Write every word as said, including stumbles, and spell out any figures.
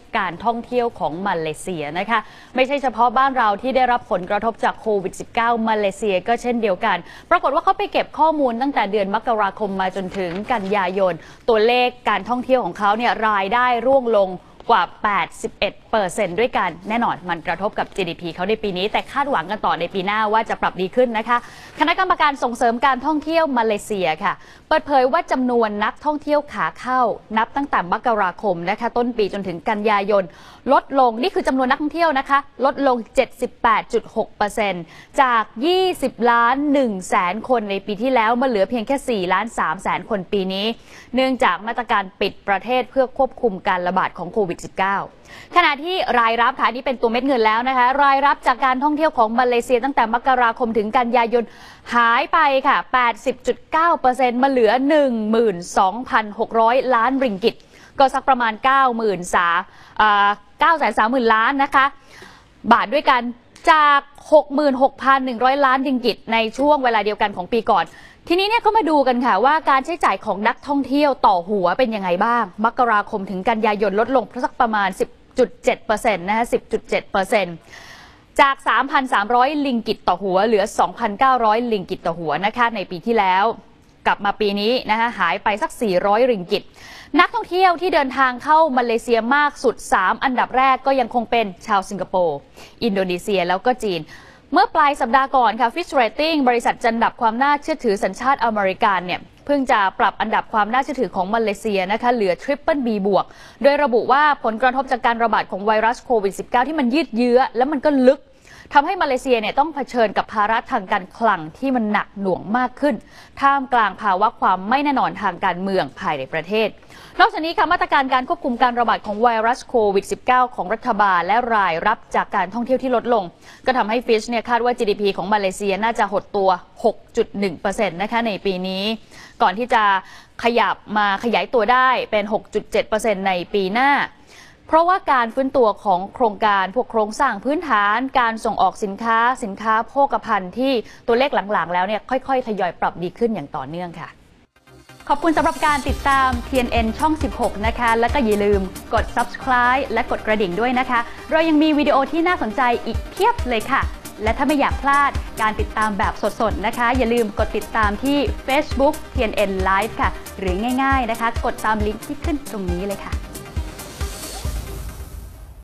การท่องเที่ยวของมาเลเซียนะคะไม่ใช่เฉพาะบ้านเราที่ได้รับผลกระทบจากโควิด สิบเก้า มาเลเซียก็เช่นเดียวกันปรากฏว่าเขาไปเก็บข้อมูลตั้งแต่เดือนมกราคมมาจนถึงกันยายนตัวเลขการท่องเที่ยวของเขาเนี่ยรายได้ร่วงลงกว่า แปดสิบเอ็ดเปอร์เซ็นต์ ด้วยกันแน่นอนมันกระทบกับ จี ดี พี เขาในปีนี้แต่คาดหวังกันต่อในปีหน้าว่าจะปรับดีขึ้นนะคะคณะกรรมการส่งเสริมการท่องเที่ยวมาเลเซียค่ะเปิดเผยว่าจำนวนนักท่องเที่ยวขาเข้านับตั้งแต่มกราคมนะคะต้นปีจนถึงกันยายนลดลงนี่คือจำนวนนักท่องเที่ยวนะคะลดลง เจ็ดสิบแปดจุดหกเปอร์เซ็นต์ จากยี่สิบล้านหนึ่งแสนคนในปีที่แล้วมาเหลือเพียงแค่สี่ล้านสามแสนคนปีนี้เนื่องจากมาตรการปิดประเทศเพื่อควบคุมการระบาดของโควิด สิบเก้า ขณะที่รายรับค่ะนี่เป็นตัวเม็ดเงินแล้วนะคะรายรับจากการท่องเที่ยวของมาเลเซียตั้งแต่มกราคมถึงกันยายนหายไปค่ะ แปดสิบจุดเก้าเปอร์เซ็นต์ มาเหลือ หนึ่งหมื่นสองพันหกร้อย ล้านริงกิตก็สักประมาณ เก้าหมื่นสามหมื่น ล้านนะคะบาทด้วยกันจาก หกหมื่นหกพันหนึ่งร้อย ล้านริงกิตในช่วงเวลาเดียวกันของปีก่อนทีนี้เนี่ยก็มาดูกันค่ะว่าการใช้จ่ายของนักท่องเที่ยวต่อหัวเป็นยังไงบ้างมกราคมถึงกันยายนลดลงสักประมาณ สิบจุดเจ็ดเปอร์เซ็นต์ นะคะ สิบจุดเจ็ดเปอร์เซ็นต์ จาก สามพันสามร้อย ลิงกิตต่อหัวเหลือ สองพันเก้าร้อย ลิงกิตต่อหัวนะคะในปีที่แล้วกลับมาปีนี้นะคะหายไปสักสี่ร้อยริงกิตนักท่องเที่ยวที่เดินทางเข้ามาเลเซียมากสุดสามอันดับแรกก็ยังคงเป็นชาวสิงคโปร์อินโดนีเซียแล้วก็จีนเมื่อปลายสัปดาห์ก่อนค่ะ Fitch Rating บริษัทจัดอันดับความน่าเชื่อถือสัญชาติอเมริกันเนี่ยเพิ่งจะปรับอันดับความน่าเชื่อถือของมาเลเซียนะคะเหลือ Triple B บวกโดยระบุว่าผลกระทบจากการระบาดของไวรัสโควิด สิบเก้า ที่มันยืดเยื้อและมันก็ลึกทำให้มาเลเซียเนี่ยต้องเผชิญกับภาระทางการคลังที่มันหนักหน่วงมากขึ้นท่ามกลางภาวะความไม่แน่นอนทางการเมืองภายในประเทศนอกจากนี้ค่ะมาตรการการควบคุมการระบาดของไวรัสโควิด สิบเก้า ของรัฐบาลและรายรับจากการท่องเที่ยวที่ลดลงก็ทำให้ Fitch เนี่ยคาดว่า จี ดี พี ของมาเลเซียน่าจะหดตัว หกจุดหนึ่งเปอร์เซ็นต์ นะคะในปีนี้ก่อนที่จะขยับมาขยายตัวได้เป็น หกจุดเจ็ดเปอร์เซ็นต์ ในปีหน้าเพราะว่าการฟื้นตัวของโครงการพวกโครงสร้างพื้นฐานการส่งออกสินค้าสินค้าโภคภัณฑ์ที่ตัวเลขหลังๆแล้วเนี่ยค่อยๆทยอยปรับดีขึ้นอย่างต่อเนื่องค่ะขอบคุณสำหรับการติดตาม ที เอ็น เอ็น ช่อง สิบหก นะคะแล้วก็อย่าลืมกด Subscribe และกดกระดิ่งด้วยนะคะเรายังมีวิดีโอที่น่าสนใจอีกเพียบเลยค่ะและถ้าไม่อยากพลาดการติดตามแบบสดๆนะคะอย่าลืมกดติดตามที่ Facebook ที เอ็น เอ็น Live ค่ะหรือง่ายๆนะคะกดตามลิงก์ที่ขึ้นตรงนี้เลยค่ะ